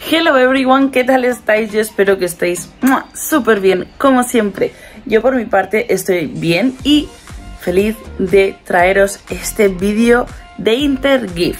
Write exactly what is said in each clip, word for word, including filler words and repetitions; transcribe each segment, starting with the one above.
Hello everyone, ¿qué tal estáis? Yo espero que estéis súper bien, como siempre. Yo por mi parte estoy bien y feliz de traeros este vídeo de Intergift.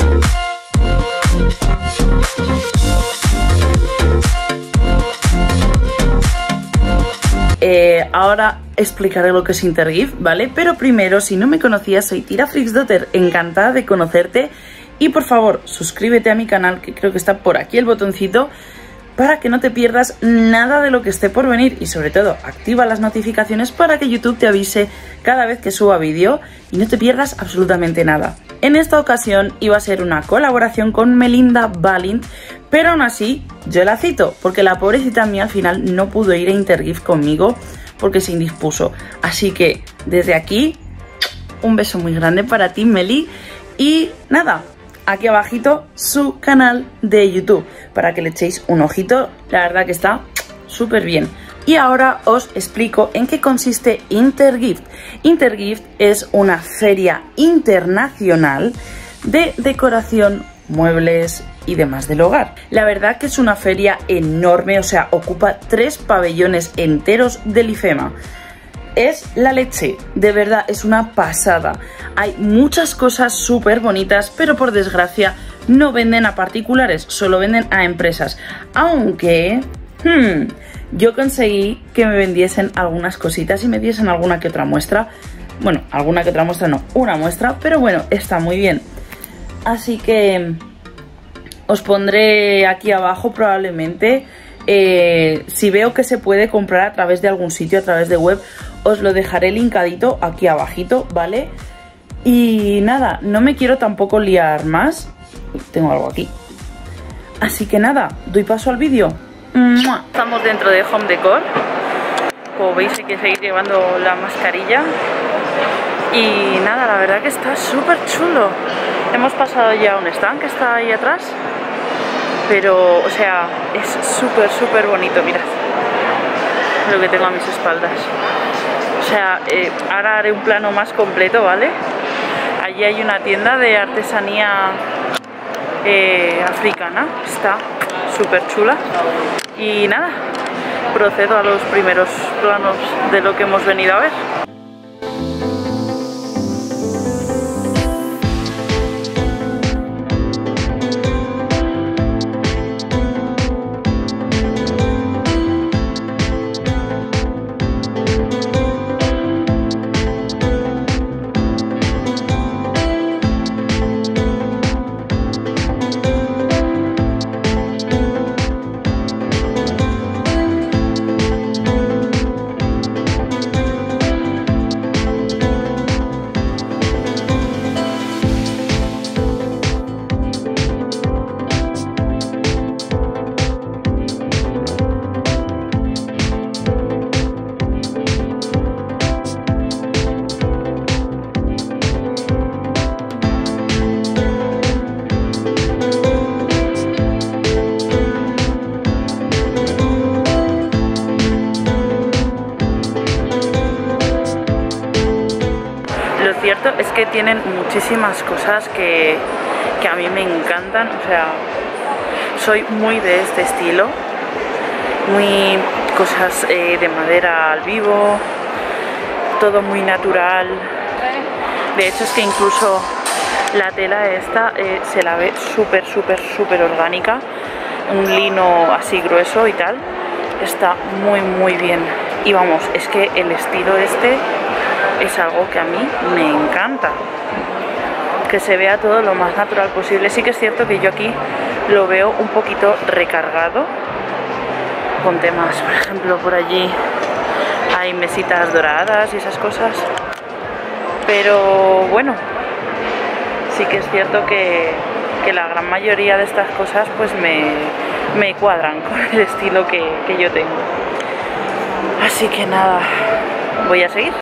Eh, ahora explicaré lo que es Intergift, ¿vale? Pero primero, si no me conocías, soy TiraFrixDaughter, encantada de conocerte. Y por favor, suscríbete a mi canal, que creo que está por aquí el botoncito, para que no te pierdas nada de lo que esté por venir. Y sobre todo, activa las notificaciones para que YouTube te avise cada vez que suba vídeo y no te pierdas absolutamente nada. En esta ocasión iba a ser una colaboración con Melinda Balint, pero aún así yo la cito, porque la pobrecita mía al final no pudo ir a Intergift conmigo porque se indispuso. Así que desde aquí, un beso muy grande para ti, Meli. Y nada, aquí abajito su canal de YouTube para que le echéis un ojito, la verdad que está súper bien. Y ahora os explico en qué consiste Intergift. Intergift es una feria internacional de decoración, muebles y demás del hogar. La verdad que es una feria enorme, o sea, ocupa tres pabellones enteros del IFEMA. Es la leche, de verdad, es una pasada. Hay muchas cosas súper bonitas, pero por desgracia no venden a particulares, solo venden a empresas. Aunque hmm, yo conseguí que me vendiesen algunas cositas y me diesen alguna que otra muestra. Bueno, alguna que otra muestra no, una muestra, pero bueno, está muy bien. Así que os pondré aquí abajo probablemente, eh, si veo que se puede comprar a través de algún sitio, a través de web, os lo dejaré linkadito aquí abajito, ¿vale? Y nada, no me quiero tampoco liar más. Uy, tengo algo aquí. Así que nada, doy paso al vídeo. Estamos dentro de Home Decor. Como veis hay que seguir llevando la mascarilla. Y nada, la verdad que está súper chulo. Hemos pasado ya a un stand que está ahí atrás. Pero, o sea, es súper, súper bonito, mirad lo que tengo a mis espaldas. O sea, eh, ahora haré un plano más completo, ¿vale? Allí hay una tienda de artesanía eh, africana, está súper chula. Y nada, procedo a los primeros planos de lo que hemos venido a ver. Lo cierto es que tienen muchísimas cosas que, que a mí me encantan, o sea, soy muy de este estilo, muy cosas eh, de madera al vivo, todo muy natural. De hecho es que incluso la tela esta eh, se la ve súper, súper, súper orgánica, un lino así grueso y tal, está muy, muy bien. Y vamos, es que el estilo este es algo que a mí me encanta, que se vea todo lo más natural posible. Sí que es cierto que yo aquí lo veo un poquito recargado con temas, por ejemplo, por allí hay mesitas doradas y esas cosas, pero bueno, sí que es cierto que, que la gran mayoría de estas cosas pues me, me cuadran con el estilo que, que yo tengo. Así que nada, voy a seguir.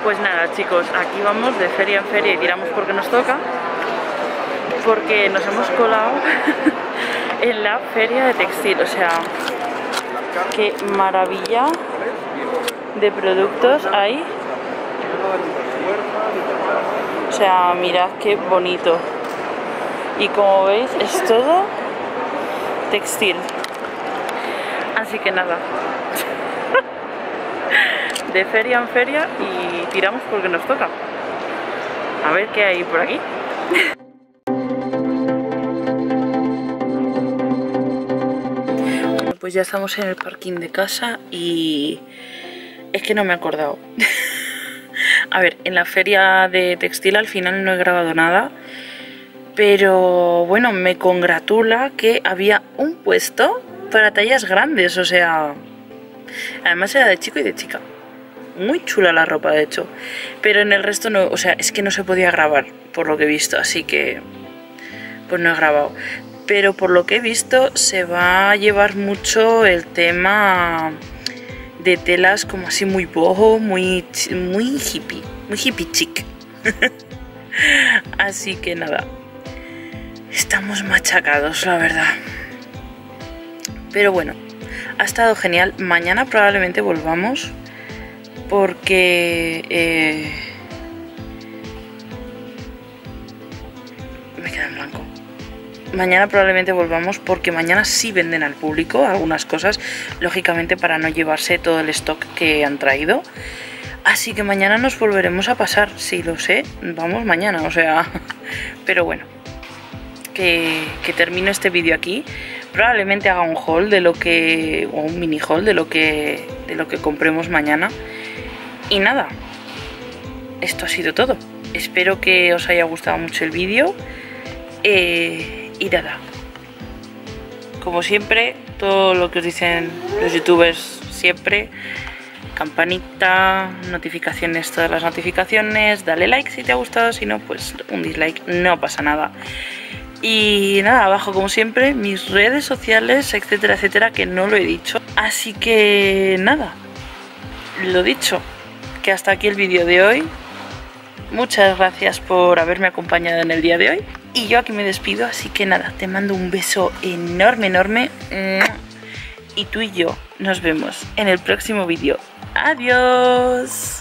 Pues nada, chicos, aquí vamos de feria en feria y tiramos porque nos toca, porque nos hemos colado en la feria de textil. O sea, qué maravilla de productos hay. O sea, mirad qué bonito. Y como veis es todo textil. Así que nada, de feria en feria y tiramos porque nos toca. A ver qué hay por aquí. Bueno, pues ya estamos en el parking de casa y es que no me he acordado. A ver, en la feria de textil al final no he grabado nada, pero bueno, me congratula que había un puesto para tallas grandes, o sea, además era de chico y de chica. Muy chula la ropa, de hecho, pero en el resto no, o sea, es que no se podía grabar por lo que he visto, así que pues no he grabado. Pero por lo que he visto se va a llevar mucho el tema de telas como así muy boho, muy, muy hippie, muy hippie chic. Así que nada, estamos machacados, la verdad. Pero bueno, ha estado genial. Mañana probablemente volvamos porque eh, me queda en blanco. Mañana probablemente volvamos porque mañana sí venden al público algunas cosas, lógicamente para no llevarse todo el stock que han traído. Así que mañana nos volveremos a pasar, sí lo sé, vamos mañana, o sea, pero bueno, que, que termino este vídeo aquí. Probablemente haga un haul de lo que, o un mini haul de lo que, de lo que compremos mañana. Y nada, esto ha sido todo. Espero que os haya gustado mucho el vídeo. Eh, y nada, como siempre, todo lo que os dicen los youtubers siempre: campanita, notificaciones, todas las notificaciones, dale like si te ha gustado, si no, pues un dislike, no pasa nada. Y nada, abajo como siempre mis redes sociales, etcétera, etcétera, que no lo he dicho. Así que nada, lo dicho, que hasta aquí el vídeo de hoy. Muchas gracias por haberme acompañado en el día de hoy. Y yo aquí me despido, así que nada, te mando un beso enorme, enorme. Y tú y yo nos vemos en el próximo vídeo. ¡Adiós!